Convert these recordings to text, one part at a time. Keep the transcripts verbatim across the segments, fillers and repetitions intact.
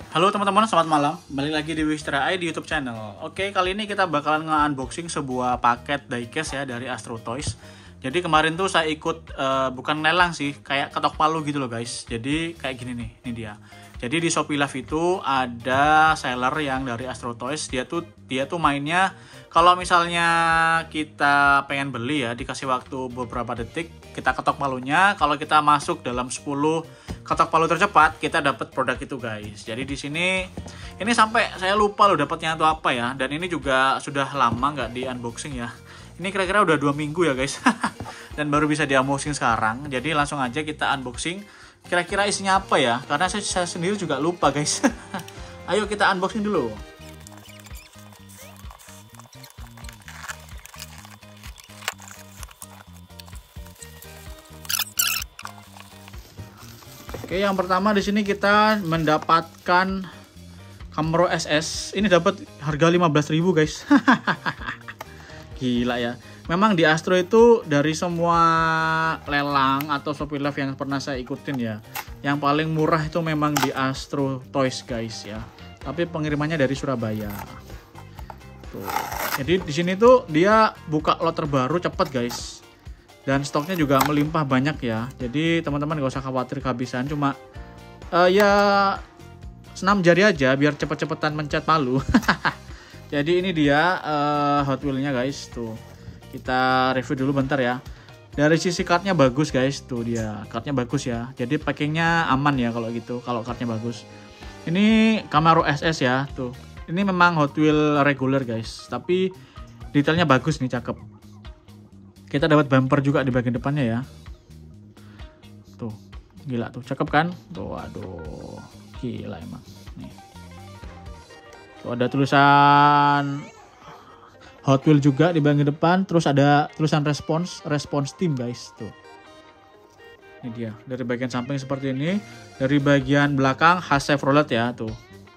Halo teman-teman, selamat malam. Balik lagi di Wistra I di YouTube channel. Oke, kali ini kita bakalan nge-unboxing sebuah paket diecast ya dari Astro Toys. Jadi kemarin tuh saya ikut uh, bukan lelang sih, kayak ketok palu gitu loh guys. Jadi kayak gini nih, ini dia. Jadi di Shopee Live itu ada seller yang dari Astro Toys. Dia tuh dia tuh mainnya kalau misalnya kita pengen beli ya, dikasih waktu beberapa detik, kita ketok palunya. Kalau kita masuk dalam sepuluh ketok palu tercepat, kita dapat produk itu guys. Jadi di sini ini sampai saya lupa loh dapatnya itu apa ya. Dan ini juga sudah lama nggak di unboxing ya. Ini kira-kira udah dua minggu ya guys. Dan baru bisa di unboxing sekarang. Jadi langsung aja kita unboxing. Kira-kira isinya apa ya? Karena saya, saya sendiri juga lupa guys. Ayo kita unboxing dulu. Oke, yang pertama di sini kita mendapatkan Camaro S S. Ini dapat harga lima belas ribu guys. Gila ya. Memang di Astro itu dari semua lelang atau Shopee Live yang pernah saya ikutin ya, yang paling murah itu memang di Astro Toys guys ya. Tapi pengirimannya dari Surabaya. Tuh. Jadi di sini tuh dia buka lot terbaru cepet guys. Dan stoknya juga melimpah banyak ya. Jadi teman-teman gak usah khawatir kehabisan. Cuma uh, ya senam jari aja biar cepet-cepetan mencet palu. Jadi ini dia uh, Hot Wheel-nya guys. Tuh. Kita review dulu bentar ya. Dari sisi cardnya bagus guys. Tuh dia. Cardnya bagus ya. Jadi packingnya aman ya kalau gitu. Kalau cardnya bagus. Ini Camaro S S ya. Tuh. Ini memang Hot Wheel regular guys. Tapi detailnya bagus nih, cakep. Kita dapat bumper juga di bagian depannya ya. Tuh, gila tuh, cakep kan? Tuh, aduh, gila emang. Nih. Tuh ada tulisan Hot Wheel juga di bagian depan. Terus ada tulisan response, response team guys. Tuh. Ini dia, dari bagian samping seperti ini. Dari bagian belakang khas Chevrolet ya, tuh.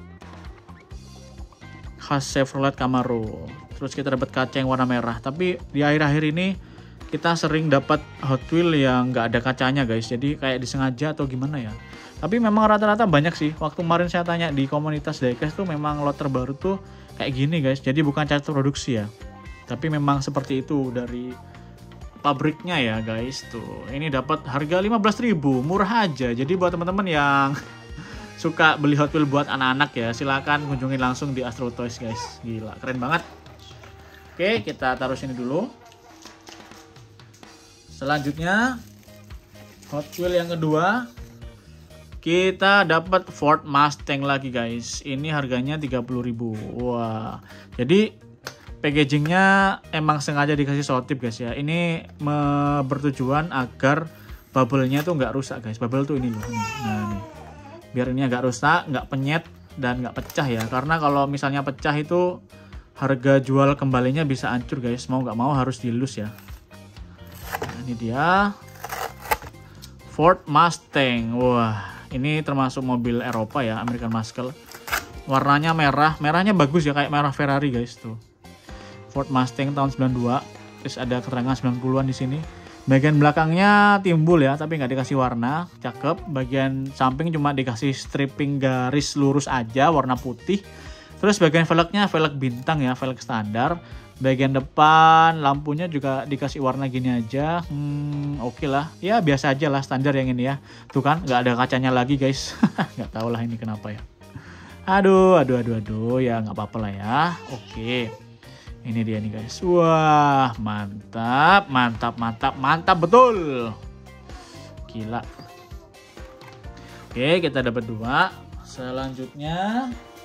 Khas Chevrolet Camaro. Terus kita dapat kaca yang warna merah. Tapi di akhir-akhir ini kita sering dapat Hot Wheel yang nggak ada kacanya guys. Jadi kayak disengaja atau gimana ya. Tapi memang rata-rata banyak sih. Waktu kemarin saya tanya di komunitas diecast tuh memang lot terbaru tuh kayak gini guys. Jadi bukan catat produksi ya. Tapi memang seperti itu dari pabriknya ya guys. Tuh ini dapat harga lima belas ribu, murah aja. Jadi buat teman-teman yang suka beli Hot Wheel buat anak-anak ya, silakan kunjungi langsung di Astro Toys guys. Gila, keren banget. Oke, kita taruh sini dulu. Selanjutnya Hot Wheel yang kedua, kita dapat Ford Mustang lagi guys. Ini harganya tiga puluh ribu. Wah. Jadi packagingnya emang sengaja dikasih sotip guys ya. Ini bertujuan agar bubble-nya tuh nggak rusak guys. Bubble tuh ini loh. Nah, nih. Biar ini agak rusak, nggak penyet dan nggak pecah ya. Karena kalau misalnya pecah itu harga jual kembalinya bisa hancur guys. Mau nggak mau harus dilus ya. Nah, ini dia Ford Mustang. Wah, ini termasuk mobil Eropa ya, American Muscle. Warnanya merah, merahnya bagus ya, kayak merah Ferrari guys tuh. Ford Mustang tahun sembilan puluh dua. Terus ada keterangan sembilan puluhan di sini. Bagian belakangnya timbul ya, tapi nggak dikasih warna, cakep. Bagian samping cuma dikasih stripping garis lurus aja, warna putih. Terus bagian velgnya velg bintang ya, velg standar. Bagian depan lampunya juga dikasih warna gini aja. Hmm, oke okay lah. Ya biasa aja lah, standar yang ini ya. Tuh kan, nggak ada kacanya lagi guys. Nggak tahu lah ini kenapa ya. Aduh, aduh, aduh, aduh. Ya nggak apa-apa lah ya. Oke. Okay. Ini dia nih guys. Wah, mantap, mantap, mantap, mantap betul. Gila. Oke, kita dapat dua. Selanjutnya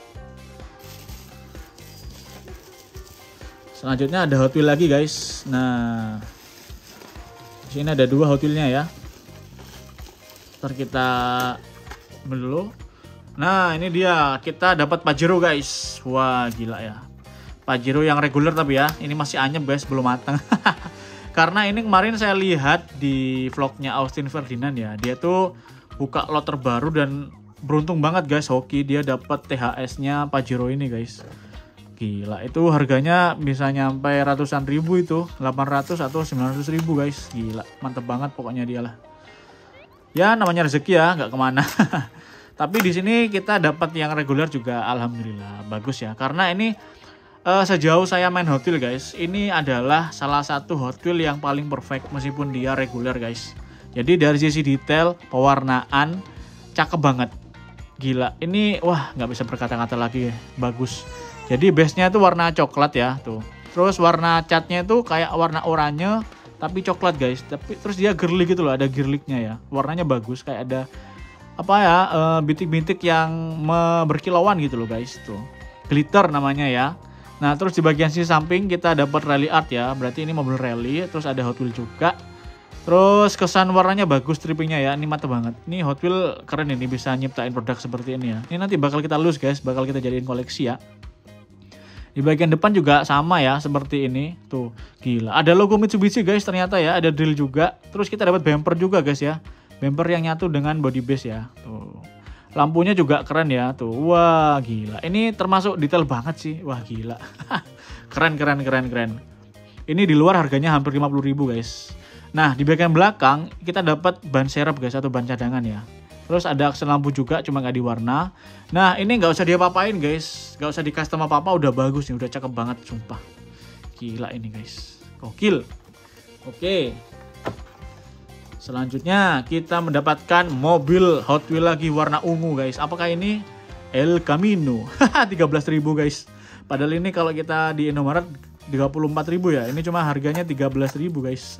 Selanjutnya ada Hot Wheel lagi guys. Nah, di sini ada dua Hot Wheel-nya ya. Ntar kita dulu. Nah, ini dia. Kita dapat Pajero guys. Wah, gila ya. Pajero yang reguler tapi ya. Ini masih anyep guys, belum matang. Karena ini kemarin saya lihat di vlognya Austin Ferdinand ya. Dia tuh buka lot terbaru dan beruntung banget guys. Hoki dia dapat T H S-nya Pajero ini guys. Gila, itu harganya bisa nyampe ratusan ribu itu, delapan ratus atau sembilan ratus ribu guys. Gila, mantep banget pokoknya dia lah. Ya namanya rezeki ya, nggak kemana. Tapi di sini kita dapat yang reguler juga, alhamdulillah bagus ya. Karena ini uh, sejauh saya main Hot Wheels guys, ini adalah salah satu Hot Wheels yang paling perfect meskipun dia reguler guys. Jadi dari sisi detail, pewarnaan, cakep banget. Gila, ini wah nggak bisa berkata-kata lagi ya, bagus. Jadi base-nya itu warna coklat ya, tuh. Terus warna catnya itu kayak warna oranye tapi coklat guys. Tapi terus dia girly gitu loh, ada girliknya ya. Warnanya bagus, kayak ada apa ya, uh, bintik-bintik yang berkilauan gitu loh guys, tuh. Glitter namanya ya. Nah, terus di bagian sisi samping kita dapat rally art ya. Berarti ini mobil rally, terus ada Hot Wheels juga. Terus kesan warnanya bagus, strippingnya ya, ini mantep banget. Ini Hot Wheels keren ini, bisa nyiptain produk seperti ini ya. Ini nanti bakal kita lus guys, bakal kita jadiin koleksi ya. Di bagian depan juga sama ya, seperti ini. Tuh, gila. Ada logo Mitsubishi guys ternyata ya, ada drill juga. Terus kita dapat bumper juga guys ya. Bumper yang nyatu dengan body base ya. Tuh. Lampunya juga keren ya, tuh. Wah, gila. Ini termasuk detail banget sih. Wah, gila. Keren, keren, keren, keren. Ini di luar harganya hampir lima puluh ribu guys. Nah, di bagian belakang kita dapat ban serep guys, atau ban cadangan ya. Terus ada aksen lampu juga, cuma nggak diwarna. Nah, ini nggak usah diapa-apain guys. Nggak usah di custom apa-apa, udah bagus nih. Udah cakep banget, sumpah. Gila ini guys. Gokil. Oke. Selanjutnya kita mendapatkan mobil Hot Wheels lagi warna ungu guys. Apakah ini? El Camino. tiga belas ribu guys. Padahal ini kalau kita di Indomaret tiga puluh empat ribu ya. Ini cuma harganya tiga belas ribu guys.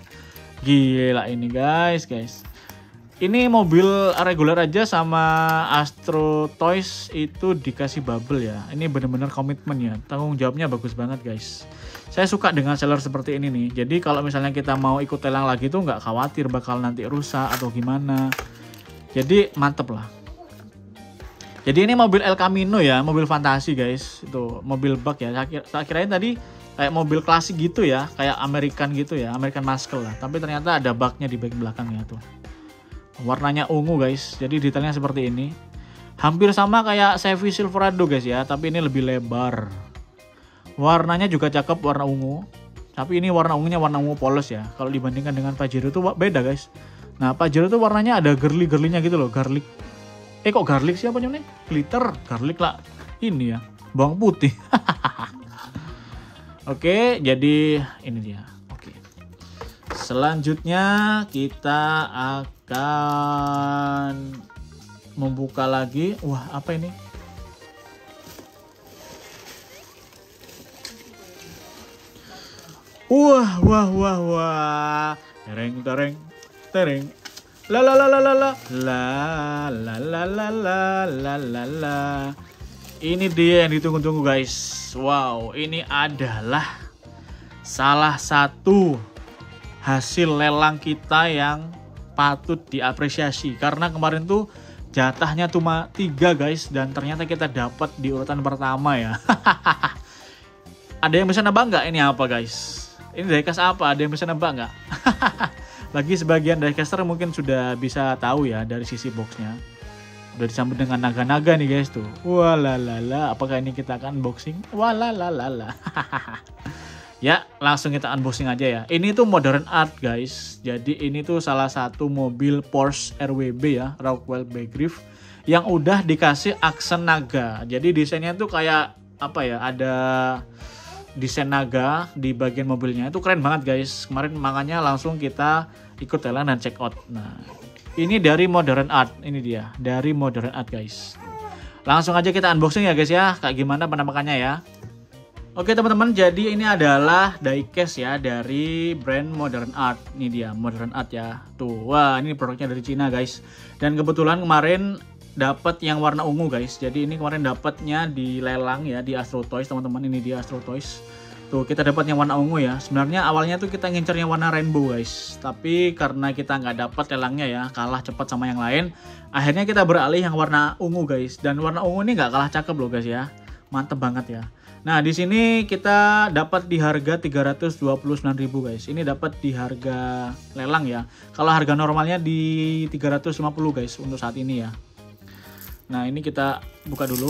Gila ini guys, guys. Ini mobil reguler aja sama Astro Toys itu dikasih bubble ya. Ini bener-bener komitmen ya. Tanggung jawabnya bagus banget guys. Saya suka dengan seller seperti ini nih. Jadi kalau misalnya kita mau ikut lelang lagi tuh nggak khawatir bakal nanti rusak atau gimana. Jadi mantep lah. Jadi ini mobil El Camino ya, mobil fantasi guys. Itu mobil bug ya. Saya, kira, saya kirain tadi kayak mobil klasik gitu ya, kayak American gitu ya, American Muscle lah. Tapi ternyata ada bugnya di bagian belakangnya tuh. Warnanya ungu guys, jadi detailnya seperti ini. Hampir sama kayak Chevy Silverado guys ya, tapi ini lebih lebar. Warnanya juga cakep, warna ungu. Tapi ini warna ungunya warna ungu polos ya. Kalau dibandingkan dengan Pajero itu beda guys. Nah Pajero itu warnanya ada girly-girlynya gitu loh, garlic. Eh kok garlic sih apa namanya? Glitter, garlic lah. Ini ya, bawang putih. Oke, jadi ini dia. Oke. Selanjutnya kita akan membuka lagi. Wah, apa ini? Wah, wah, wah, wah. Tereng, tereng, tereng. La la la la la la la la la la la la la la. Ini dia yang ditunggu-tunggu guys. Wow, ini adalah salah satu hasil lelang kita yang patut diapresiasi. Karena kemarin tuh jatahnya cuma tiga guys, dan ternyata kita dapat di urutan pertama ya. Ada yang bisa nebak nggak ini apa guys? Ini diecast apa? Ada yang bisa nebak nggak? Lagi sebagian diecaster mungkin sudah bisa tahu ya dari sisi boxnya. Udah disambut dengan naga-naga nih guys tuh. Walalala, apakah ini kita akan unboxing? Walalala. Ya, langsung kita unboxing aja ya. Ini tuh modern art guys. Jadi ini tuh salah satu mobil Porsche R W B ya, Rockwell Begriff, yang udah dikasih aksen naga. Jadi desainnya tuh kayak apa ya? Ada desain naga di bagian mobilnya. Itu keren banget guys. Kemarin makanya langsung kita ikut lelang dan check out. Nah, ini dari modern art. Ini dia, dari modern art guys. Langsung aja kita unboxing ya guys ya. Kayak gimana penampakannya ya. Oke teman-teman, jadi ini adalah diecast ya dari brand Modern Art. Ini dia Modern Art ya. Tuh, wah ini produknya dari Cina guys. Dan kebetulan kemarin dapat yang warna ungu guys. Jadi ini kemarin dapatnya di lelang ya di Astro Toys teman-teman. Ini dia Astro Toys. Tuh kita dapat yang warna ungu ya. Sebenarnya awalnya tuh kita ngincer yang warna rainbow guys. Tapi karena kita nggak dapat lelangnya ya, kalah cepat sama yang lain. Akhirnya kita beralih yang warna ungu guys. Dan warna ungu ini nggak kalah cakep loh guys ya. Mantep banget ya. Nah, di sini kita dapat di harga tiga ratus dua puluh sembilan ribu guys. Ini dapat di harga lelang ya. Kalau harga normalnya di tiga ratus lima puluh guys untuk saat ini ya. Nah, ini kita buka dulu.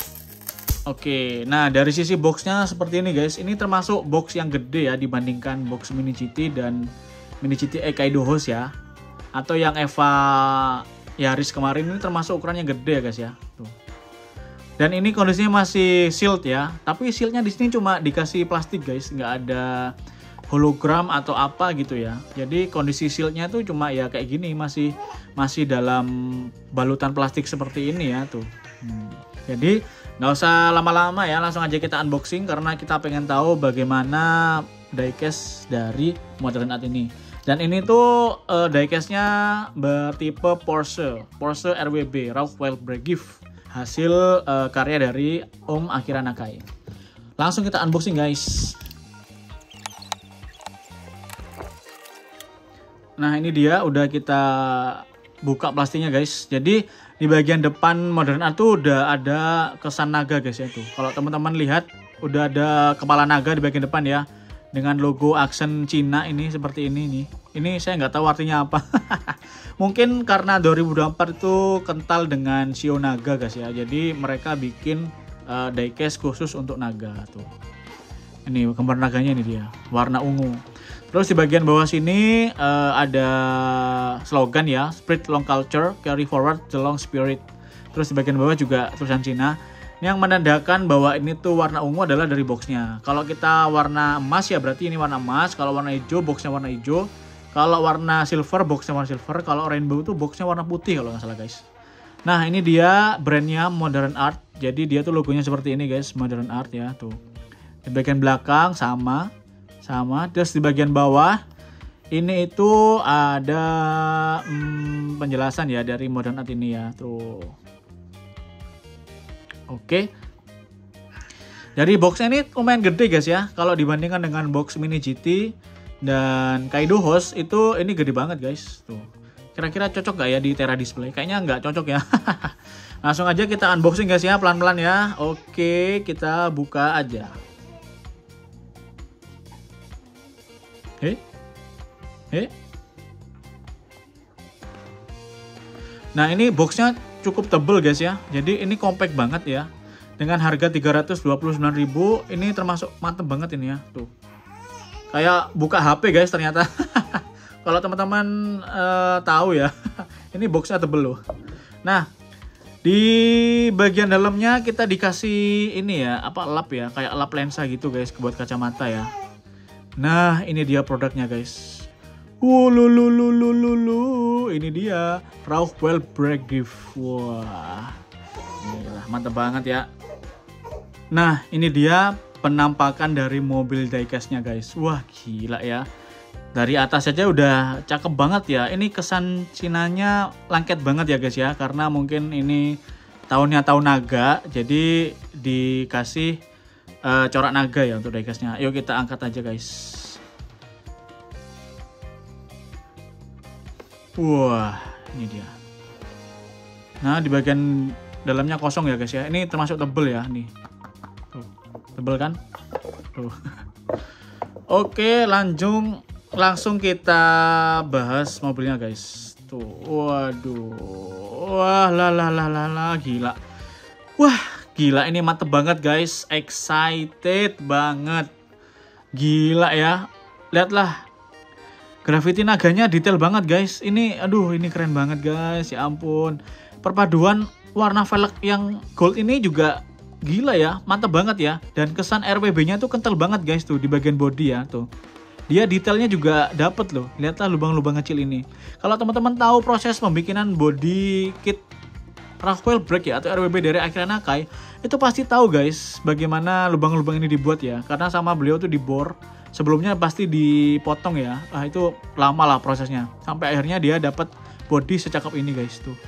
Oke, nah dari sisi boxnya seperti ini guys. Ini termasuk box yang gede ya dibandingkan box Mini G T dan Mini G T E Kaido Host ya. Atau yang Eva Yaris kemarin ini termasuk ukurannya gede ya guys ya. Tuh. Dan ini kondisinya masih sealed ya, tapi sealnya di sini cuma dikasih plastik guys, nggak ada hologram atau apa gitu ya. Jadi kondisi sealnya tuh cuma ya kayak gini, masih masih dalam balutan plastik seperti ini ya tuh. Hmm. Jadi nggak usah lama-lama ya, langsung aja kita unboxing karena kita pengen tahu bagaimana diecast dari Modern Art ini. Dan ini tuh uh, diecastnya bertipe Porsche, Porsche R W B Rauchwell Bregiff. Hasil uh, karya dari Om Akira Nakai. Langsung kita unboxing guys. Nah ini dia udah kita buka plastiknya guys. Jadi di bagian depan Modern Art tuh udah ada kesan naga guys ya tuh. Kalau teman-teman lihat udah ada kepala naga di bagian depan ya. Dengan logo aksen Cina ini seperti ini nih. Ini saya nggak tahu artinya apa. Mungkin karena dua ribu dua puluh empat itu kental dengan shio naga guys ya. Jadi mereka bikin uh, diecast khusus untuk naga tuh. Ini gambar naganya ini dia, warna ungu. Terus di bagian bawah sini uh, ada slogan ya, Spread Long Culture, Carry Forward the Long Spirit. Terus di bagian bawah juga tulisan Cina. Yang menandakan bahwa ini tuh warna ungu adalah dari boxnya. Kalau kita warna emas ya berarti ini warna emas. Kalau warna hijau boxnya warna hijau. Kalau warna silver boxnya warna silver. Kalau rainbow tuh boxnya warna putih kalau nggak salah guys. Nah ini dia brandnya Modern Art. Jadi dia tuh logonya seperti ini guys, Modern Art ya tuh. Di bagian belakang sama, sama. Terus di bagian bawah ini itu ada hmm, penjelasan ya dari Modern Art ini ya tuh. Oke, jadi boxnya ini lumayan gede guys ya. Kalau dibandingkan dengan box Mini G T dan Kaido Host itu ini gede banget guys. Tuh, kira-kira cocok gak ya di Tera Display? Kayaknya nggak cocok ya. Langsung aja kita unboxing guys ya, pelan-pelan ya. Oke, kita buka aja. Hei, hei. Nah ini boxnya cukup tebel guys ya. Jadi ini compact banget ya. Dengan harga tiga ratus dua puluh sembilan ribu ini termasuk mantep banget ini ya. Tuh. Kayak buka H P guys ternyata. Kalau teman-teman uh, tahu ya. Ini boxnya tebel loh. Nah, di bagian dalamnya kita dikasih ini ya, apa lap ya, kayak lap lensa gitu guys buat kacamata ya. Nah, ini dia produknya guys. Ulululululu, ini dia Rauchwell Bregiff. Wah, gila, mantep banget ya. Nah, ini dia penampakan dari mobil diecastnya guys. Wah, gila ya. Dari atas saja udah cakep banget ya. Ini kesan Cinanya lengket banget ya guys ya. Karena mungkin ini tahunnya tahun naga, jadi dikasih uh, corak naga ya untuk diecastnya. Yuk kita angkat aja guys. Wah, ini dia. Nah, di bagian dalamnya kosong ya guys ya. Ini termasuk tebel ya nih. Tuh, tebel kan? Tuh. Oke, langsung langsung kita bahas mobilnya guys. Tuh, waduh. Wah, lah lah lah lah lah, gila. Wah, gila ini mantep banget guys. Excited banget. Gila ya. Lihatlah. Graffiti naganya detail banget guys. Ini aduh ini keren banget guys. Ya ampun. Perpaduan warna velg yang gold ini juga gila ya. Mantap banget ya. Dan kesan R W B-nya tuh kental banget guys tuh di bagian body ya tuh. Dia detailnya juga dapet loh. Lihatlah lubang-lubang kecil ini. Kalau teman-teman tahu proses pembikinan body kit Rauchwell Bregiff ya atau R W B dari Akira Nakai, itu pasti tahu guys bagaimana lubang-lubang ini dibuat ya. Karena sama beliau tuh dibor. Sebelumnya pasti dipotong ya. Ah itu lama lah prosesnya. Sampai akhirnya dia dapat body secakep ini guys tuh.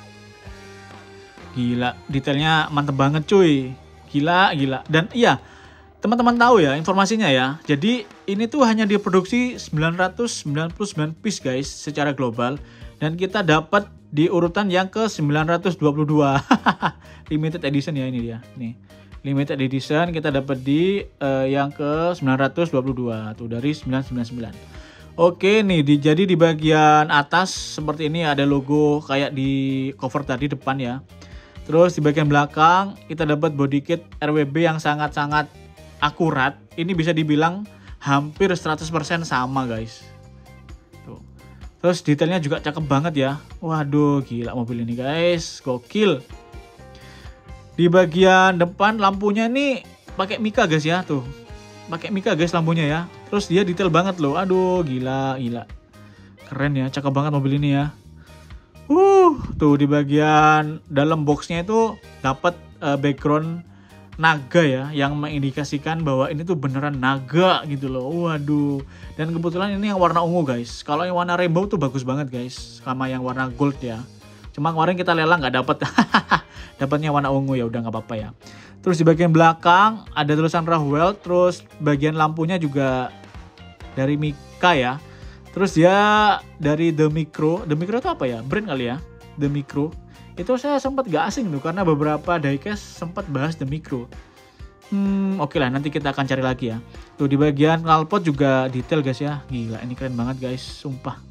Gila, detailnya mantep banget cuy. Gila, gila. Dan iya, teman-teman tahu ya informasinya ya. Jadi ini tuh hanya diproduksi sembilan ratus sembilan puluh sembilan piece guys secara global. Dan kita dapat di urutan yang ke sembilan ratus dua puluh dua. Limited edition ya ini dia. Nih. Limited edition kita dapat di uh, yang ke sembilan ratus dua puluh dua tuh dari sembilan ratus sembilan puluh sembilan. Oke nih di, jadi di bagian atas seperti ini ada logo kayak di cover tadi depan ya. Terus di bagian belakang kita dapat body kit R W B yang sangat-sangat akurat. Ini bisa dibilang hampir seratus persen sama guys. Tuh. Terus detailnya juga cakep banget ya. Waduh, gila mobil ini guys, gokil. Di bagian depan lampunya ini pakai Mika guys ya, tuh. Pakai Mika guys lampunya ya. Terus dia detail banget loh. Aduh, gila, gila. Keren ya, cakep banget mobil ini ya. Uh, tuh di bagian dalam boxnya itu dapat uh, background naga ya, yang mengindikasikan bahwa ini tuh beneran naga gitu loh. Waduh. Dan kebetulan ini yang warna ungu guys. Kalau yang warna rainbow tuh bagus banget guys, sama yang warna gold ya. Cuma kemarin kita lelang nggak dapet. Dapatnya warna ungu, ya udah nggak apa-apa ya. Terus di bagian belakang ada tulisan Rahwell. Terus bagian lampunya juga dari Mika ya. Terus dia dari The Micro. The Micro itu apa ya? Brand kali ya? The Micro. Itu saya sempat gak asing tuh, karena beberapa diecast sempat bahas The Micro. Hmm, oke okay lah, nanti kita akan cari lagi ya. Tuh di bagian knalpot juga detail guys ya. Gila, ini keren banget guys, sumpah.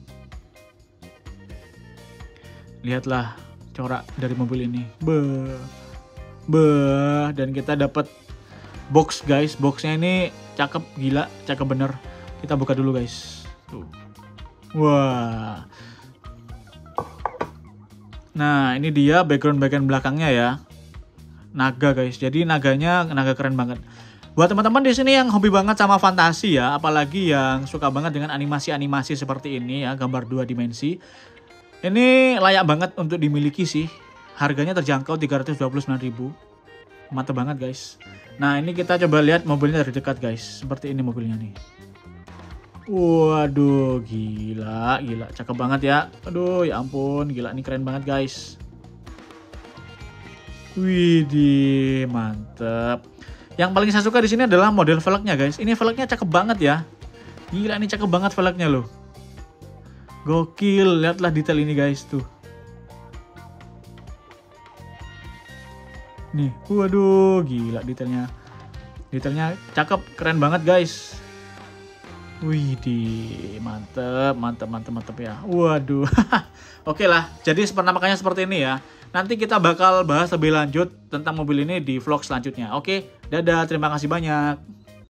Lihatlah corak dari mobil ini. Beuh. Beuh, dan kita dapat box guys. Boxnya ini cakep, gila, cakep bener. Kita buka dulu guys. Tuh. Wah. Nah, ini dia background-background belakangnya ya. Naga guys. Jadi naganya naga keren banget. Buat teman-teman di sini yang hobi banget sama fantasi ya, apalagi yang suka banget dengan animasi-animasi seperti ini ya, gambar dua dimensi. Ini layak banget untuk dimiliki sih. Harganya terjangkau tiga ratus dua puluh sembilan ribu. Mantap banget guys. Nah, ini kita coba lihat mobilnya dari dekat guys. Seperti ini mobilnya nih. Waduh, gila, gila, cakep banget ya. Aduh, ya ampun, gila, ini keren banget guys. Widih, mantep. Yang paling saya suka di sini adalah model velgnya guys. Ini velgnya cakep banget ya. Gila, ini cakep banget velgnya loh. Gokil, lihatlah detail ini guys tuh. Nih, waduh, gila detailnya. Detailnya cakep, keren banget guys. Wih, mantep, mantep, mantep, mantep ya. Waduh. Oke lah, jadi penampakannya seperti ini ya. Nanti kita bakal bahas lebih lanjut tentang mobil ini di vlog selanjutnya. Oke, dadah, terima kasih banyak.